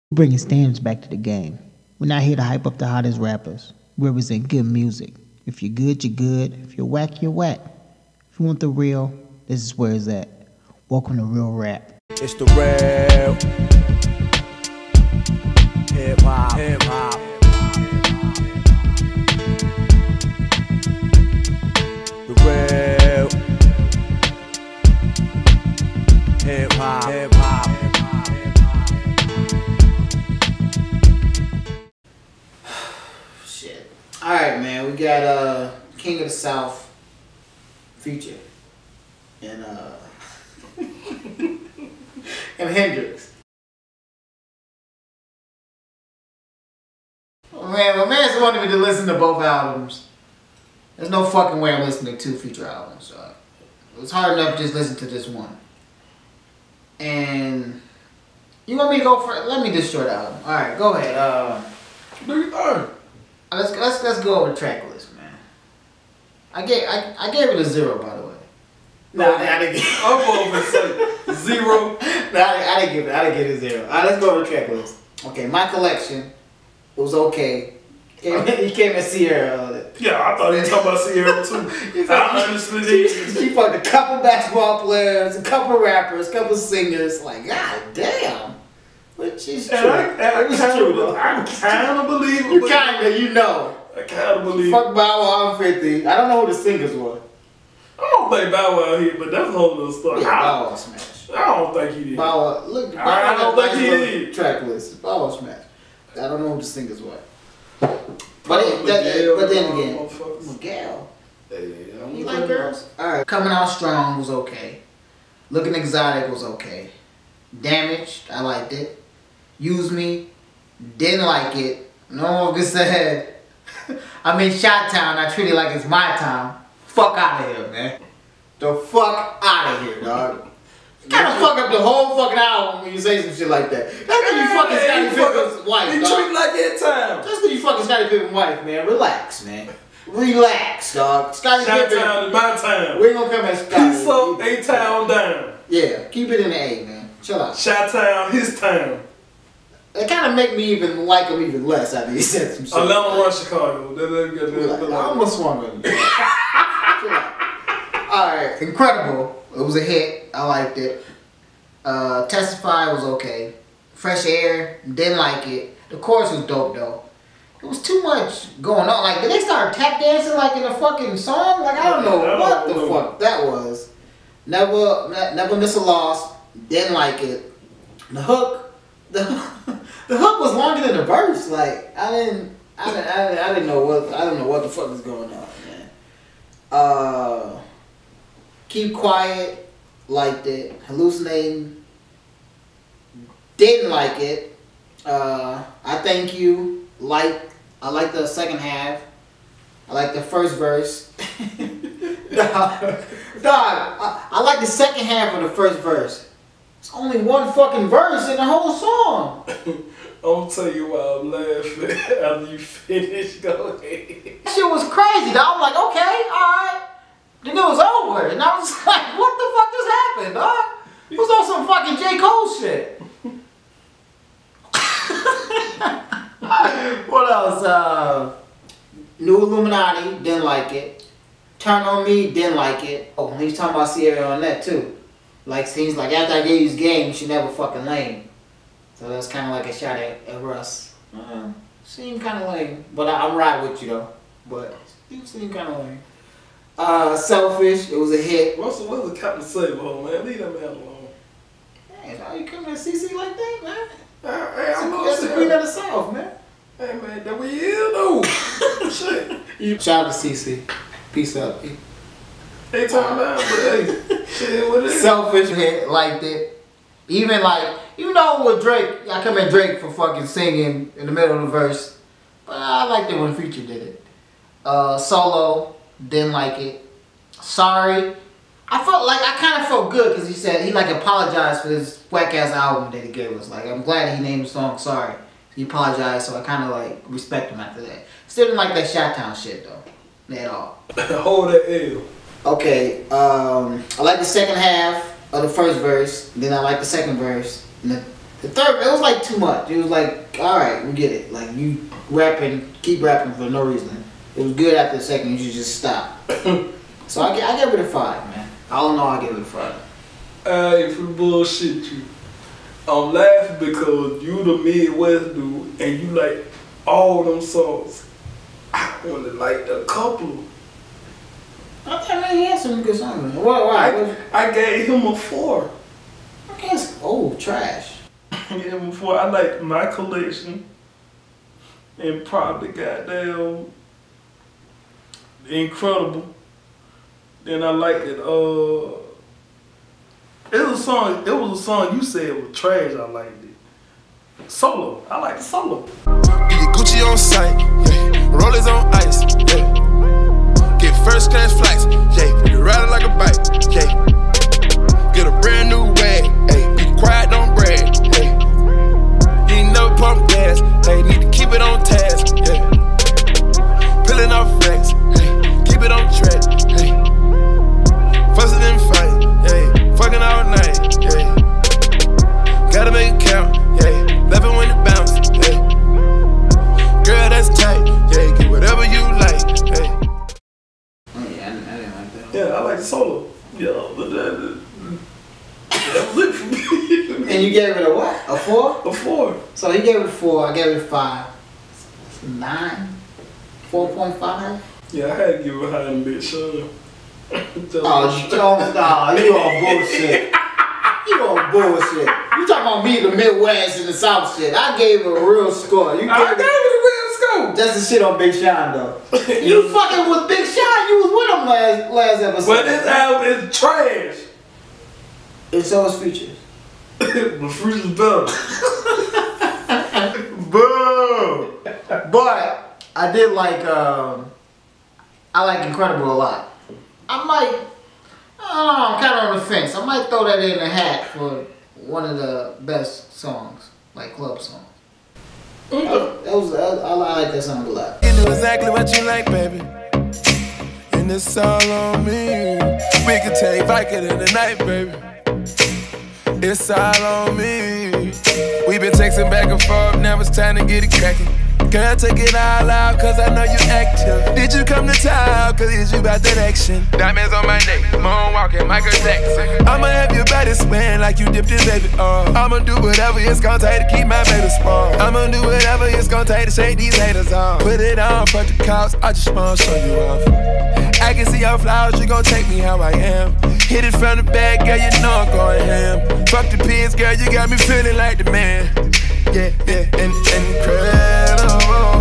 Bringing standards back to the game. We're not here to hype up the hottest rappers. We represent good music. If you're good, you're good. If you're whack, you're whack. If you want the real, this is where it's at. Welcome to Real Rap. It's the real hip hop. The real hip hop. Shit. Alright, man. We got King of the South feature. And and Hendrix. Oh, man, my man's wanted me to listen to both albums. There's no fucking way I'm listening to two feature albums. So it was hard enough to just listen to this one. And you want me to go for it? Let me destroy the album. All right, go ahead. Do your thing. Let's go over the track list, man. I gave it a 0, by the way. No, I didn't give it. I'm over to say 0. No, I didn't give it a 0. All right, let's go over the track list. Okay, My Collection was okay. He came at Sierra. Yeah, I thought he was talking about Sierra too. I honestly did. She fucked a couple basketball players, a couple rappers, a couple singers. Like, god damn. Which is true. I kind of believe it. You kinda, you know. I kind of believe it. Fuck Bow Wow and 50. I don't know who the singers were. I don't think Bow Wow hit, but that's a whole other story. Yeah, Bow Wow smash. I don't think he did. Bow Wow, look. I don't think he did. Track list. Bow Wow smash. I don't know who the singers were. But then again, Miguel. You like girls? Alright. Coming Out Strong was okay. Looking Exotic was okay. Damaged, I liked it. Use Me, didn't like it. No more good said. I'm in Chi-Town, I treat it like it's my town. Fuck out of here, man. The fuck out of here, dog. You kinda fuck up the whole fucking album when you say some shit like that. That's because you fucking Scottie Pippen's wife, You dog. treat like that time. That's because you fucking Scottie Pippen's wife, man. Relax, man. Relax, dog. Scottie Pippen. Chi-Town is my town. We ain't gonna come at Scottie. He's up, A-Town down. Yeah, keep it in the A, man. Chill out. Chi-Town, his town. It kind of make me even like him even less after he said some shit. Atlanta run Chicago. I almost swung with him. Chill out. Alright, Incredible. It was a hit. I liked it. Testify was okay. Fresh Air, didn't like it. The chorus was dope though. It was too much going on. Like, did they start tap dancing like in a fucking song? Like, I don't know what the fuck that was. Never Miss a Loss. Didn't like it. The hook, the hook was longer than the verse. Like, I didn't know what the fuck is going on, man. Keep Quiet, liked it. Hallucinating, didn't like it. I Thank You, I like the second half. I like the first verse. Dog, I like the second half of the first verse. It's only one fucking verse in the whole song. I'm gonna tell you why I'm laughing after you finish. Go ahead. That shit was crazy, dog. I'm like, okay, alright. Then it was over. And I was like, what the fuck just happened, dog? It was on some fucking J. Cole shit. What else? New Illuminati, didn't like it. Turn on Me, didn't like it. Oh, he's talking about Sierra on that too. Like, seems like after I gave you this game, you should never fucking lame. So that's kind of like a shot at Russ. Seemed kind of lame. But I'm right with you though. But you seem kind of lame. Selfish, it was a hit. What's the Captain Sable, man? Leave that man alone. Man, how you coming at CC like that, man? Hey, That's the queen of the South, man. Hey, man, that we is, though. Shit. Shout out to CC. Peace out. Hey, time down, but hey, shit, what is it? Selfish hit, liked it. Even though with Drake, I come at Drake for fucking singing in the middle of the verse. But I liked it when Future did it. Solo, didn't like it. Sorry. I kind of felt good because he like apologized for this whack ass album that he gave us. Like, I'm glad he named the song Sorry. He apologized, so I kind of like respect him after that. Still didn't like that Chi-Town shit though, at all. Hold that L. Okay, I like the second half of the first verse. Then I like the second verse. And the The third, it was like too much. It was like, all right, we get it. Like you rapping, keep rapping for no reason. It was good after the second. You should just stop. So I gave it a 5, man. All in all, I gave it a 5. If we bullshit you, I'm laughing because you the Midwest dude and you like all them songs. I only liked a couple. I mean, he had some good songs. Why? I gave him a 4. I guess. Oh, trash. Yeah, before I liked My Collection and probably goddamn Incredible. Then I liked it. It was a song you said was trash. I liked it. Solo. I like the solo. Get Gucci on sight, yeah. Rollers on ice, yeah. Get first class flights, yeah. Ride it like a bike, yeah. Get a brand new wag, hey. Be quiet, don't brag, hey. You ain't never pump gas, hey. Need to keep it on task, yeah. Pulling off flex, hey. Keep it on track, hey. Fussing and fight, yeah. Fucking all night, yeah. Gotta make it count, yeah. Left it when it bounce, yeah. Girl, that's tight, yeah. Get whatever you like, hey. Oh yeah, I didn't like that. Yeah, I like the solo. Yeah, but that was it for me. And you gave it a what? A 4? A 4. So he gave it a 4. I gave it a 5. 9. 4.5. Yeah, I had to give it a high and bit, sure. Oh, don't stop. You on bullshit. You on bullshit. You talking about me, the Midwest and the South shit. I gave it a real score. I gave it a real score. That's the shit on Big Sean though. You fucking with Big Sean. You was with him last episode. But this album is trash. And so is Features. But Features better. Boo! But I did like I like Incredible a lot. I might, I'm kind of on the fence. I might throw that in the hat for one of the best songs, like club songs. I like that song a lot. You do exactly what you like, baby. And it's all on me. We can take Viking in the night, baby. It's all on me. We've been texting back and forth, now it's time to get it cracking. Girl, take it all out, cause I know you active. Did you come to town, cause it's you about that action? Diamonds on my neck, moonwalking, Michael Jackson. I'ma have your body spin like you dipped in baby oil. I'ma do whatever it's gonna take to keep my baby spoiled. I'ma do whatever it's gonna take to shake these haters off. Put it on, fuck the cops, I just wanna show you off. I can see your flowers, you gon' take me how I am. Hit it from the back, girl, you know I'm going ham. Fuck the pigs, girl, you got me feeling like the man. Yeah, incredible,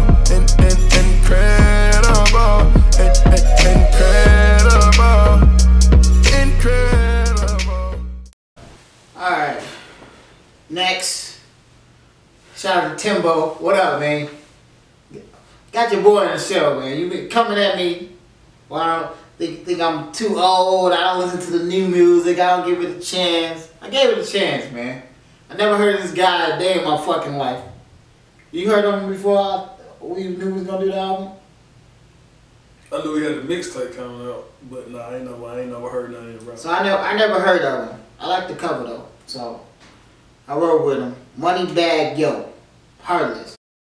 incredible. Alright. Next. Shout out to Timbo. What up, man? Got your boy in the show, man. You been coming at me. Well, I don't think I'm too old. I don't listen to the new music. I don't give it a chance. I gave it a chance, man. I never heard of this guy a day in my fucking life. You heard of him before we knew he was gonna do the album? I knew he had a mixtape coming out, but nah, I ain't never heard nothing about it. So I never heard of him. I like the cover though, so I rode with him. Moneybagg Yo, Heartless.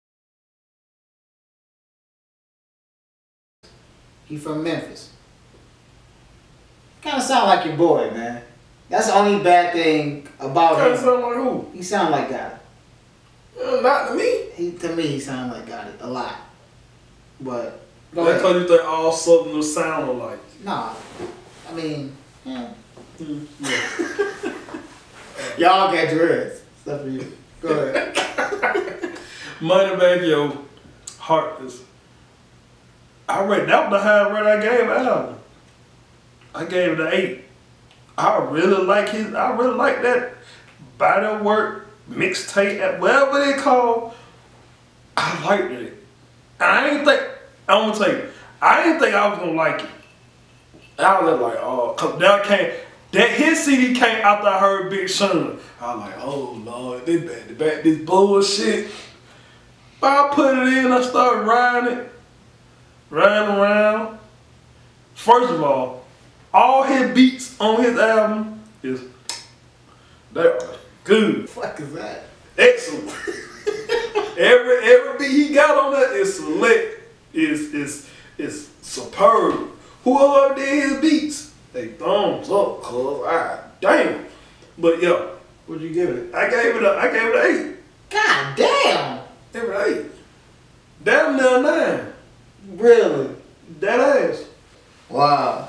He from Memphis. Kinda sound like your boy, man. That's the only bad thing about him. Kinda sound like who? He sound like God. Not to me. To me, he sound like God a lot. But go that's ahead. because you think all Southerners sound alike. Nah, I mean, yeah. Yeah. Y'all got dreads. Except for you. Go ahead. Moneybagg Yo, Heartless. That was the high rate I gave the album. I gave it an 8. I really like that body work, mixtape, whatever they call. I liked it. And I'm gonna tell you, I didn't think I was gonna like it. I was like, oh, cause that his CD came after I heard Big Sean. I was like, oh Lord, this bullshit. But I put it in, I started riding around. First of all his beats on his album they are good. What the fuck is that? excellent. every beat he got on that is select, is superb. Whoever did his beats, they thumbs up, cuz damn. But yeah, What'd you give it? I gave it an 8. God damn. Gave it an 8. Damn near 9. Really? That ass. Wow.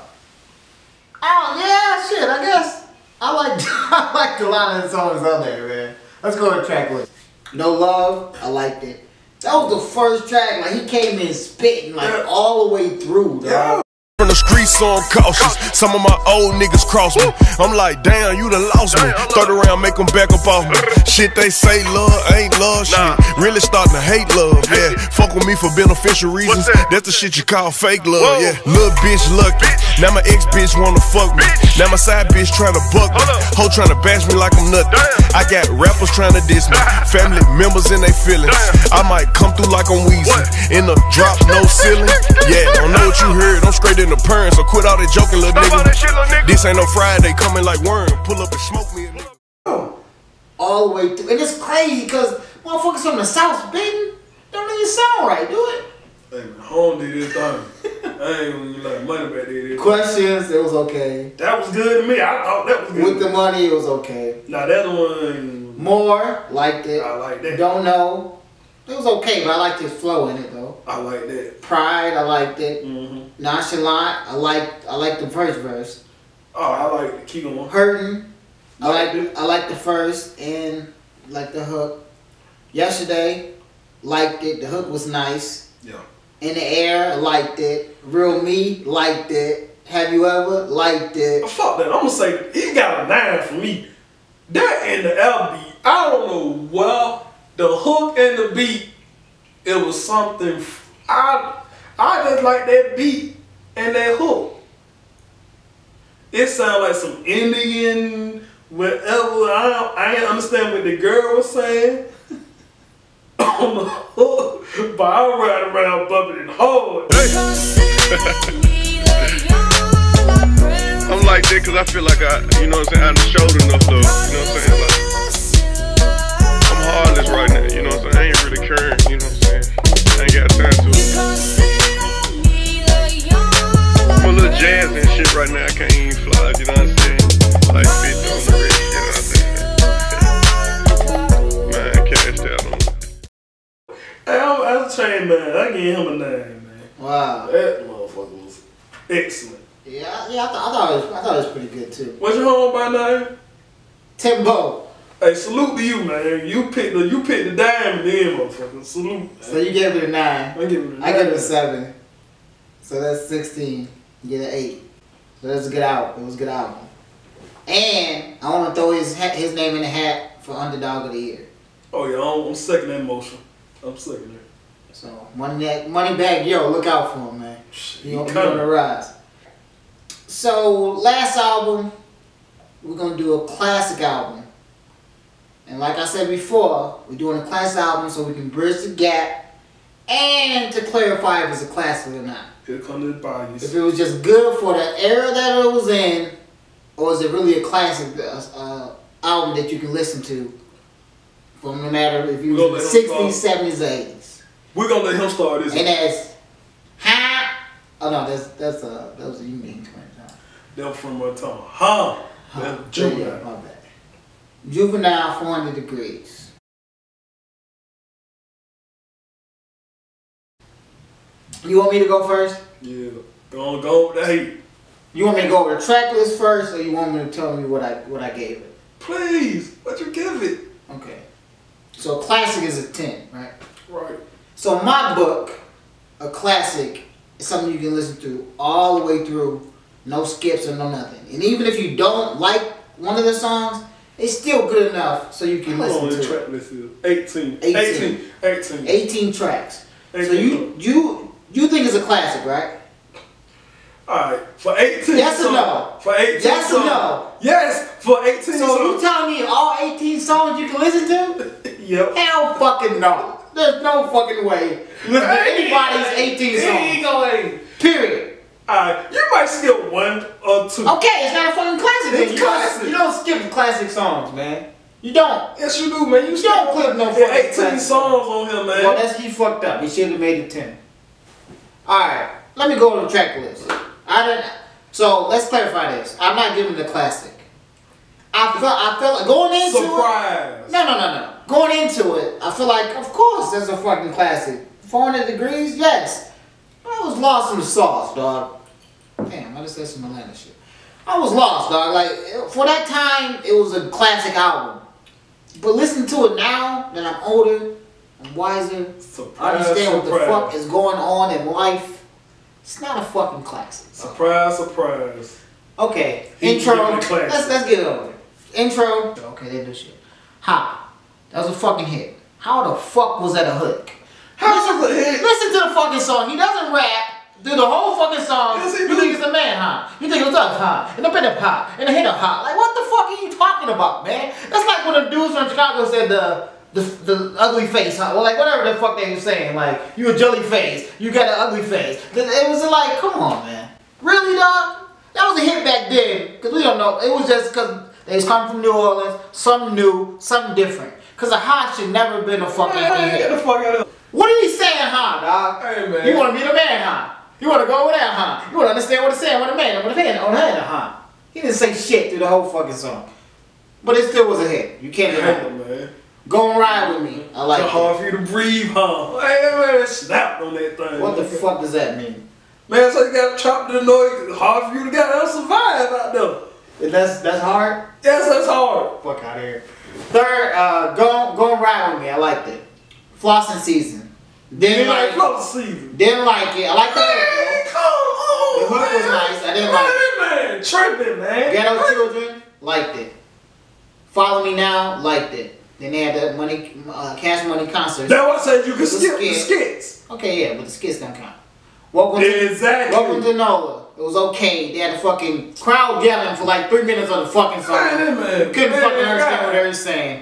Oh yeah, shit. I guess I liked a lot of the songs on there, man. Let's go to track list. No Love, I liked it. That was the first track. Like he came in spitting like all the way through, dog. Yeah. From the streets, so I'm cautious. Some of my old niggas cross me. I'm like, damn, you done lost me. Third around, make them back up off me. Shit they say love, ain't love shit. Really starting to hate love, yeah. Fuck with me for beneficial reasons. That's the shit you call fake love, yeah. Little bitch lucky. Now my ex bitch wanna fuck me. Now my side bitch trying to buck me. Hoe trying to bash me like I'm nothing. I got rappers trying to diss me. Family members in they feelings. I might come through like I'm Weezy. In the drop, no ceiling. Yeah, don't know what you heard. I'm straight in the purring, so quit all that joking, little nigga. This ain't no Friday, coming like worm. Pull up and smoke me. All the way through, and it's crazy because motherfuckers from the South spitting don't even sound right, do it? Hey man, home did this thing. I ain't even like money back there. Questions, it was okay. That was good to me. I thought that was good. With the money, it was okay. Nah, that one. More, liked it. I like that. Don't know. It was okay, but I liked his flow in it though. I like that. Pride, I liked it. Mm-hmm. Nonchalant, I liked the first verse. Oh, I like the keep on. Hurting, I liked the first and like the hook. Yesterday, liked it. The hook was nice. Yeah. In the Air, liked it. Real Me, liked it. Have You Ever, liked it. Oh, fuck that. I'm gonna say he got a 9 for me. That and the L beat, I don't know. Well, the hook and the beat, it was something. I just like that beat and that hook. It sounded like some Indian, whatever. I ain't understand what the girl was saying on the hook, but I ride around bumping it hard. I'm like that because I feel like you know what I'm saying, I done showed enough though. You know what I'm saying? Like, I'm heartless right now, you know what I'm saying? I ain't really caring, you know what I'm saying? I ain't got time to it. I'm a little jazz and shit right now, I can't even fly, you know what I'm saying? Like 50 on the red, you know what I'm saying? Man, cash out on it. Hey, I'm a chain man. I gave him a 9, man. Wow. That motherfucker was excellent. Yeah, I thought it was pretty good too. What's your homeboy name? Timbo. Hey, salute to you, man. You picked the diamond then, motherfucker. Salute. Man. So you gave it a 9. I give it a 9. I gave it a 7. So that's 16. You get an 8. So that's a good album. It was a good album. And I want to throw his name in the hat for Underdog of the Year. Oh yeah, I'm second that motion. I'm second that. So Moneybagg Yo, look out for him, man. He on the rise. So last album, we're gonna do a classic album. And like I said before, we're doing a classic album so we can bridge the gap and to clarify if it's a classic or not. Here come the bias. If it was just good for the era that it was in, or is it really a classic album that you can listen to from no matter if you was in the 60s, 70s, or 80s. We're gonna let him start this. And that's oh no, that was a Union twin. That was from my tongue. Huh? That's Juvenile. Yeah, my bad. Juvenile, 400 Degrees. You want me to go first? Yeah. Go with the hate. You want me to go over the track list first, or you want me to tell me what I gave it? Please, what you give it? Okay. So classic is a 10, right? Right. So in my book, a classic is something you can listen to all the way through, no skips or no nothing. And even if you don't like one of the songs, it's still good enough so you can listen to it. Track list is 18. 18 tracks. 18. So you think it's a classic, right? Alright, for 18 yes or no? For 18 yes songs. Or no? Yes, for 18 songs. So you telling me all 18 songs you can listen to? Yep. Hell fucking no. There's no fucking way. Listen to anybody's 18 songs. Period. Alright, you might skip 1 or 2. Okay, it's not a fucking classic. It's classic. You don't skip classic songs, man. You don't. Yes, you do, man. You don't clip no fucking 18 songs on him, man. Well, he fucked up. He should have made it 10. Alright, let me go to the track list. So, let's clarify this. I'm not giving the classic. I felt like going into Surprise. it. No. Going into it, I feel like, of course, that's a fucking classic. 400 Degrees, yes. I was lost in the sauce, dog. Damn, I just said some Atlanta shit. I was lost, dog. Like, for that time, it was a classic album. But listen to it now that I'm older, I'm wiser, I understand what the fuck is going on in life. It's not a fucking classic. Surprise. Okay, intro. Let's get it over. Intro. Okay, they do shit. Ha. That was a fucking hit. How the fuck was that a hook? How was it a hit? Listen to the fucking song. He doesn't rap. Do the whole fucking song. Yes, you think it's a man, huh? You think it's us, huh? And a bit of pop. And a hit of hot. Like, what the fuck are you talking about, man? That's like when the dudes from Chicago said the ugly face, huh? Well, like, whatever the fuck they were saying. Like, you a jelly face. You got an ugly face. It was like, come on, man. Really, dog? That was a hit back then. Because we don't know. It was just because they was coming from New Orleans. Something new. Something different. Because a hot should never been a fucking hit. Get the fuck out of. What are you saying, huh, dog? Hey, man. You want to be the man, huh? You want to go over there, huh? You want to understand what it's saying with a man, with a hand on the head, huh? He didn't say shit through the whole fucking song. But it still was a hit. You can't deny it. Man. Go and ride with me. I like it. It's hard for you to breathe, huh? Hey, man, snapped on that thing. What the fuck does that mean? Man, so you got chopped to the noise. Hard for you to goddamn survive out there. That's hard? Yes, that's hard. Fuck out of here. Third, go and ride with me. I liked it. Flossing Season. Didn't like it. Didn't like it. I like the hook, bro. Come on, the hook was nice. I didn't like it. Man, tripping, man. Ghetto Children, liked it. Follow Me Now, liked it. Then they had the Cash Money concert. That's why I said you could skip the skits. Okay, yeah, but the skits don't count. Welcome to NOLA. It was okay. They had the fucking crowd yelling for like 3 minutes of the fucking song. Man, couldn't fucking understand what they were saying.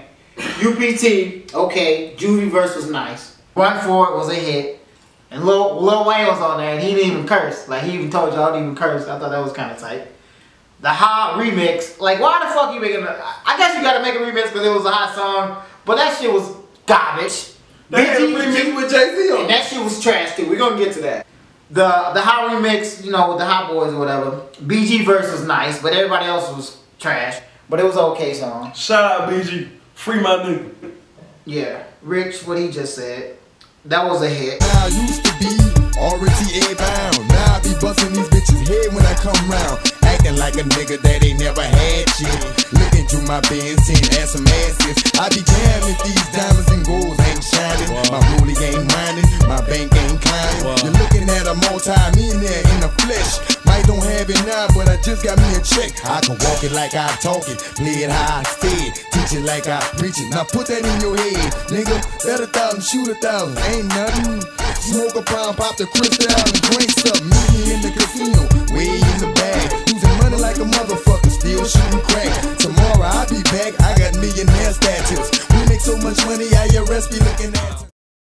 UPT, okay. Juvie verse was nice. Run For It was a hit. And Lil Wayne was on there and he didn't even curse. Like, he even told y'all didn't even curse. I thought that was kind of tight. The Hot remix. Like, why the fuck you making a... I guess you gotta make a remix because it was a hot song. But that shit was garbage. They had a remix with Jay-Z on. And that shit was trash too. We're gonna get to that. The Hot remix, you know, with the Hot Boys or whatever. BG verse was nice, but everybody else was trash. But it was an okay song. Shout out BG. Free my nigga. Yeah. Rich, what he just said. That was a hit. I used to be RTA bound. Now I be busting these bitches head when I come round. Acting like a nigga that ain't never had shit. Looking through my Benz, seeing ass some asses. I be damned if these diamonds and golds ain't shining. My rollie ain't minding, my bank ain't climbing. You're looking at a multi-millionaire in the flesh. Might don't have it now, but I just got me a check. I can walk it like I talk it, play it how I say it, teach it like I preach it. Now put that in your head, nigga. Bet 1,000, shoot 1,000, ain't nothing. Smoke a pound, pop the crystal out and drink something. Meet me in the casino, way in the bag. Losing money like a motherfucker, still shooting crack. Tomorrow I'll be back, I got millionaire status. We make so much money, IRS be looking at.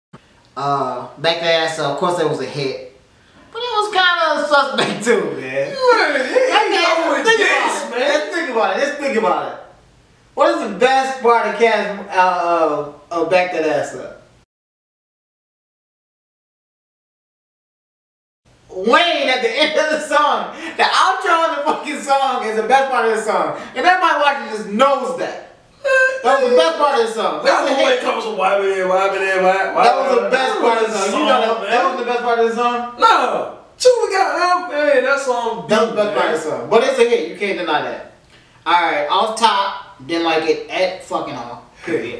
Back to Ass Up, of course that was a hit. But it was kind of suspect too, man. Let's think about it. What is the best part of Back That Ass Up? Wayne at the end of the song. The outro of the fucking song is the best part of the song. And everybody watching just knows that. That was the best part of the song. That was the best part of the song. You know that was the best part of the song? No. Chewy got man, that song. That was the best part of the song. But it's a hit, you can't deny that. Alright, Off Top, didn't like it at fucking all. Period.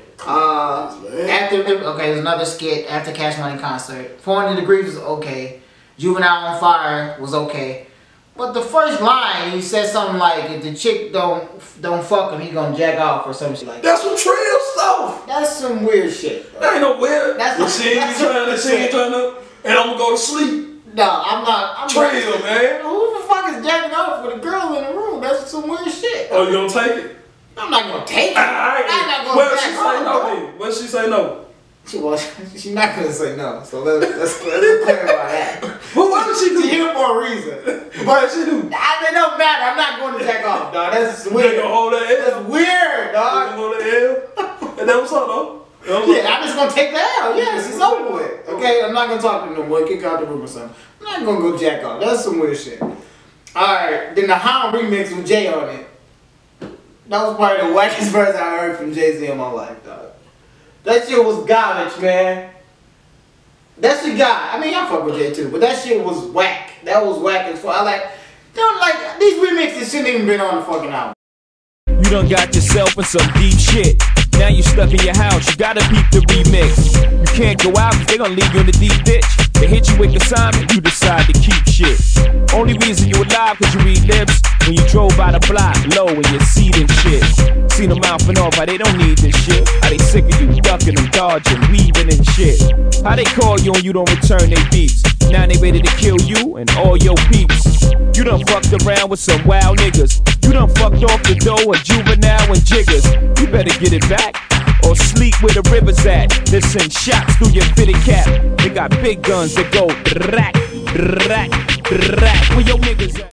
There's another skit after Cash Money concert. 400 Degrees was okay. Juvenile on Fire was okay. But the first line, he said something like, if the chick don't fuck him, he gonna jack off or some shit like that. That's some trail stuff. That's some weird shit, bro. That ain't no weird. She ain't trying to, and I'm gonna go to sleep. No, I'm trail, man. Who the fuck is jacking off with a girl in the room? That's some weird shit. Oh, you gonna take it? I'm not gonna take it. I'm not gonna jack off. Well, she say no. She's not gonna say no. So let's clarify that. Well, why did she do? She here for a reason. But she do. It don't matter. I'm not going to jack off, dog. That's weird. You gonna hold that L? That's weird, dog. You gonna hold that L? And that was up, though. Yeah, I'm just gonna take the L. Yes, it's over with. Okay, I'm not gonna talk to him no more. Kick out the room or something. I'm not gonna go jack off. That's some weird shit. Alright, then the Hound remix with Jay on it. That was probably the wackest verse I heard from Jay-Z in my life, dog. That shit was garbage, man. That shit got. I mean, I fuck with Jay too, but that shit was whack. That was whack as fuck. I like, don't like these remixes shouldn't even been on the fucking album. You done got yourself in some deep shit. Now you stuck in your house, you gotta peep the remix. You can't go out cause they gon' leave you in the deep ditch. They hit you with consignment, you decide to keep shit. Only reason you alive cause you read lips. When you drove by the block, low in your seat and shit. Seen them mouthing off, how they don't need this shit. How they sick of you, ducking them, dodging, weaving and shit. How they call you and you don't return they beats. Now they ready to kill you and all your peeps. You done fucked around with some wild niggas. You done fucked off the dough of Juvenile and Jiggers. You better get it back or sleep where the river's at. They send shots through your fitted cap. They got big guns that go rack, rack, rack. Where your niggas at?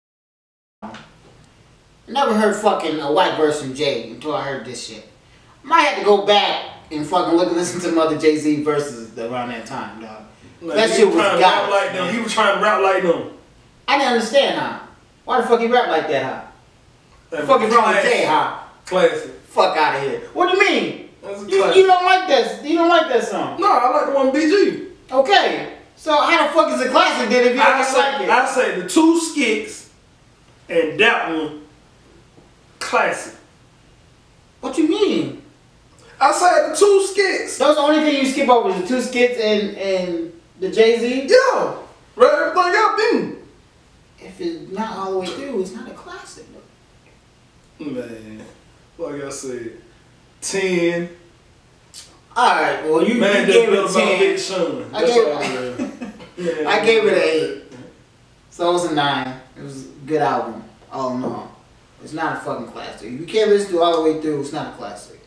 Never heard fucking a white verse from Jay until I heard this shit. Might have to go back and fucking listen to some other Jay-Z verses around that time, dog. Like, that shit was garbage. Like them. He was trying to rap like them. I didn't understand how. Why the fuck he rap like that, huh? The fuck is wrong with Jay, huh? Classic. Fuck out of here. What do you mean? You don't like that? You don't like that song? No, I like the one BG. Okay. So how the fuck is it classic then if you don't like it? I say the two skits and that one classic. What you mean? I said the two skits. That was the only thing you skip over, the two skits and the Jay-Z? Yeah. Right, everything else didn't. If it's not all the way through, it's not a classic. Man, like I said, 10. Alright, well you man, gave it a 10. I gave it an 8. So it was a 9. It was a good album, all in all. It's not a fucking classic. If you can't listen to it all the way through, it's not a classic.